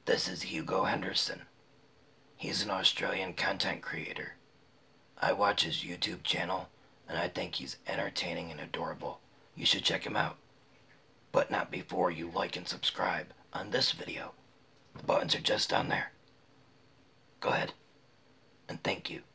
This is Hugo Henderson. He's an Australian content creator. I watch his YouTube channel and I think he's entertaining and adorable. You should check him out. But not before you like and subscribe on this video. The buttons are just down there. Go ahead. And thank you.